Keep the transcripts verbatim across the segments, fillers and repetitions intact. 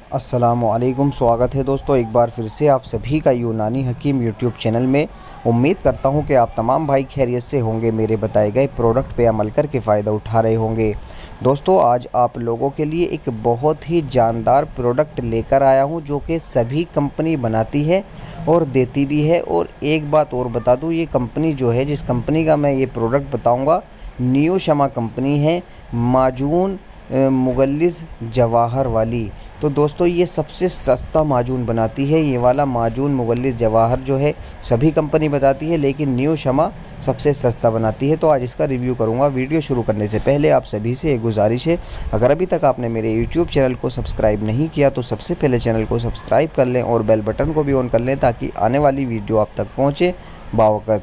अस्सलामुअलैकुम। स्वागत है दोस्तों एक बार फिर से आप सभी का यूनानी हकीम यूट्यूब चैनल में। उम्मीद करता हूं कि आप तमाम भाई खैरियत से होंगे, मेरे बताए गए प्रोडक्ट पे अमल करके फ़ायदा उठा रहे होंगे। दोस्तों आज आप लोगों के लिए एक बहुत ही जानदार प्रोडक्ट लेकर आया हूं जो कि सभी कंपनी बनाती है और देती भी है। और एक बात और बता दूं, ये कंपनी जो है, जिस कंपनी का मैं ये प्रोडक्ट बताऊँगा, नियो शमा कंपनी है, माजून मुगल्लिस जवाहर वाली। तो दोस्तों ये सबसे सस्ता माजून बनाती है। ये वाला माजून मुगल्लिस जवाहर जो है सभी कंपनी बताती है, लेकिन नियो शमा सबसे सस्ता बनाती है। तो आज इसका रिव्यू करूंगा। वीडियो शुरू करने से पहले आप सभी से एक गुजारिश है, अगर अभी तक आपने मेरे यूट्यूब चैनल को सब्सक्राइब नहीं किया तो सबसे पहले चैनल को सब्सक्राइब कर लें और बेल बटन को भी ऑन कर लें ताकि आने वाली वीडियो आप तक पहुँचे बावक़्त।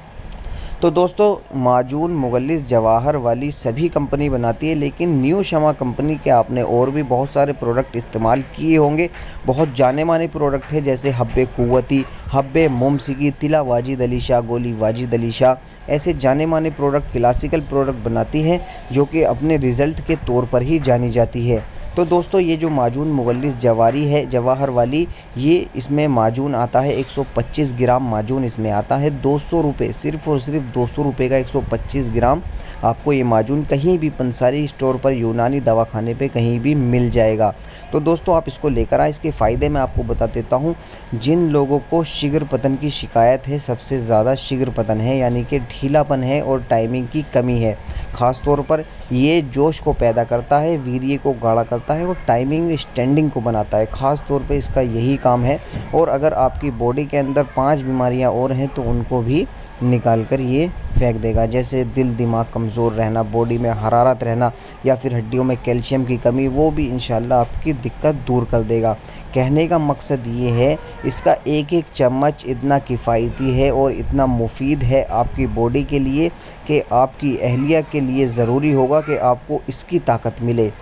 तो दोस्तों माजून मुगल्लिस जवाहर वाली सभी कंपनी बनाती है, लेकिन नियो शमा कंपनी के आपने और भी बहुत सारे प्रोडक्ट इस्तेमाल किए होंगे। बहुत जाने माने प्रोडक्ट है, जैसे हब्बे कुव्वती, हब्बे मुमसिकी, तिला वाजिद अली शाह, गोली वाजिद अली शाह। ऐसे जाने माने प्रोडक्ट, क्लासिकल प्रोडक्ट बनाती है जो कि अपने रिज़ल्ट के तौर पर ही जानी जाती है। तो दोस्तों ये जो माजून मुगल्लिस जवारी है जवाहर वाली, ये इसमें माजून आता है एक सौ पच्चीस ग्राम माजून इसमें आता है। दो सौ रुपये, सिर्फ़ और सिर्फ दो सौ रुपये का एक सौ पच्चीस ग्राम आपको ये माजून कहीं भी पंसारी स्टोर पर, यूनानी दवाखाने पे कहीं भी मिल जाएगा। तो दोस्तों आप इसको लेकर आए। इसके फ़ायदे मैं आपको बता देता हूँ। जिन लोगों को शीघ्र पतन की शिकायत है, सबसे ज़्यादा शीघ्र पतन है, यानी कि ढीलापन है और टाइमिंग की कमी है, ख़ास तौर पर ये जोश को पैदा करता है, वीर्य को गाढ़ा करता है और टाइमिंग स्टैंडिंग को बनाता है, ख़ास तौर पे इसका यही काम है। और अगर आपकी बॉडी के अंदर पांच बीमारियां और हैं तो उनको भी निकाल कर ये फेंक देगा, जैसे दिल दिमाग कमज़ोर रहना, बॉडी में हरारत रहना या फिर हड्डियों में कैल्शियम की कमी, वो भी इंशाल्लाह आपकी दिक्कत दूर कर देगा। कहने का मकसद ये है, इसका एक एक चम्मच इतना किफ़ायती है और इतना मुफीद है आपकी बॉडी के लिए कि आपकी अहलिया के लिए ज़रूरी होगा कि आपको इसकी ताकत मिले।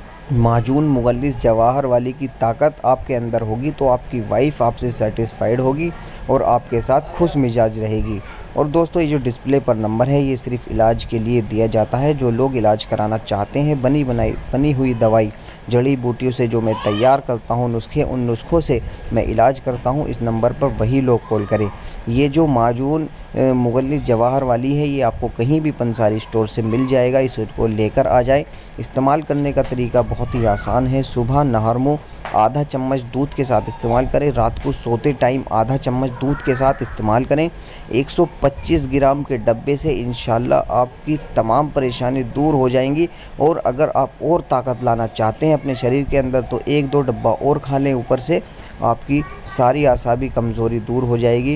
माजून मुगल्लिस जवाहर वाली की ताकत आपके अंदर होगी तो आपकी वाइफ आपसे सेटिस्फाइड होगी और आपके साथ खुश मिजाज रहेगी। और दोस्तों ये जो डिस्प्ले पर नंबर है, ये सिर्फ इलाज के लिए दिया जाता है। जो लोग इलाज कराना चाहते हैं, बनी बनाई बनी हुई दवाई जड़ी बूटियों से जो मैं तैयार करता हूँ नुस्खे, उन नुस्खों से मैं इलाज करता हूँ, इस नंबर पर वही लोग कॉल करें। ये जो माजून मुगल्लिस जवाहर वाली है, ये आपको कहीं भी पंसारी स्टोर से मिल जाएगा। इसको लेकर आ जाए। इस्तेमाल करने का तरीका बहुत ही आसान है। सुबह नहर मुँह आधा चम्मच दूध के साथ इस्तेमाल करें। रात को सोते टाइम आधा चम्मच दूध के साथ इस्तेमाल करें। एक सौ पच्चीस ग्राम के डब्बे से इंशाल्लाह आपकी तमाम परेशानी दूर हो जाएंगी। और अगर आप और ताकत लाना चाहते हैं अपने शरीर के अंदर तो एक दो डब्बा और खा लें, ऊपर से आपकी सारी आसाबी कमज़ोरी दूर हो जाएगी,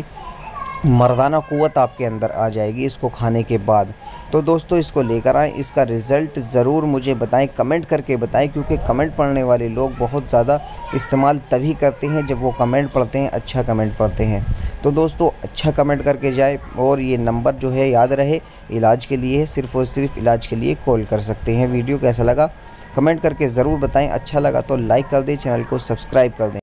मर्दाना क़ुव्वत आपके अंदर आ जाएगी इसको खाने के बाद। तो दोस्तों इसको लेकर आएँ, इसका रिज़ल्ट ज़रूर मुझे बताएं, कमेंट करके बताएं, क्योंकि कमेंट पढ़ने वाले लोग बहुत ज़्यादा इस्तेमाल तभी करते हैं जब वो कमेंट पढ़ते हैं, अच्छा कमेंट पढ़ते हैं। तो दोस्तों अच्छा कमेंट करके जाए और ये नंबर जो है याद रहे, इलाज के लिए है, सिर्फ़ और सिर्फ इलाज के लिए कॉल कर सकते हैं। वीडियो कैसा लगा कमेंट करके ज़रूर बताएँ। अच्छा लगा तो लाइक कर दें, चैनल को सब्सक्राइब कर दें।